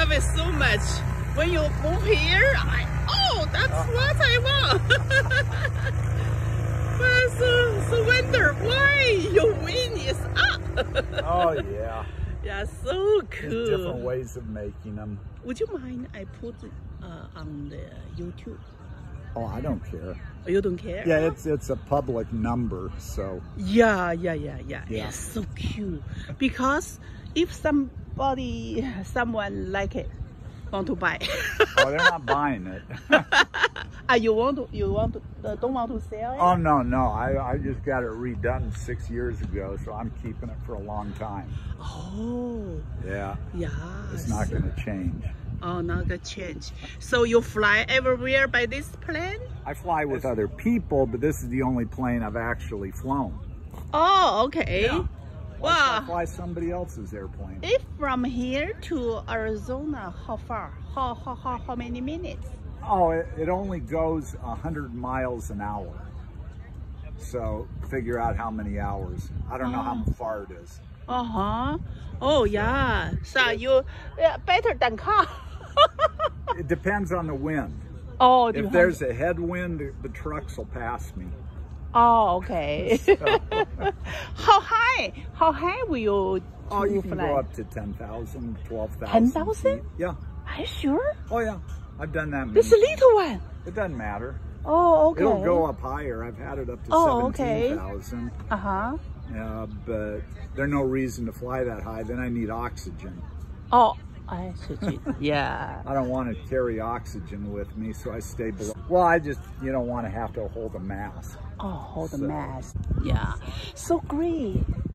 love it so much. When you move here, that's what I want. But so wonder why your wing is up. Oh yeah. Yeah, so cool. There's different ways of making them. Would you mind I put on the YouTube? Oh, I don't care. Oh, you don't care? Yeah, it's a public number, so. Yeah. It's so cute. Because if someone like it, want to buy. Oh, they're not buying it. You don't want to sell it? Oh no. I just got it redone 6 years ago, so I'm keeping it for a long time. Oh. Yeah. Yeah. It's not going to change. Oh, not gonna change. So you fly everywhere by this plane? I fly with other people, but this is the only plane I've actually flown. Oh, okay. Yeah. Wow. I fly somebody else's airplane. If from here to Arizona, how far? How many minutes? Oh, it only goes 100 miles an hour. So figure out how many hours. I don't know how far it is. Oh yeah. So you better than car. It depends on the wind. Oh, if there's a headwind, the trucks will pass me. Oh, okay. So. How high will you Oh, you can fly? go up to 10,000, 12,000. 10,000? Yeah. Are you sure? Oh yeah, I've done that. This little one. It doesn't matter. Oh, okay. It'll go up higher. I've had it up to 17,000. Yeah, but there's no reason to fly that high. Then I need oxygen. Oh, I see. Yeah. I don't want to carry oxygen with me, so I stay below. Well, I just, don't want to have to hold a mask. Oh, hold the mask. Yeah. So great.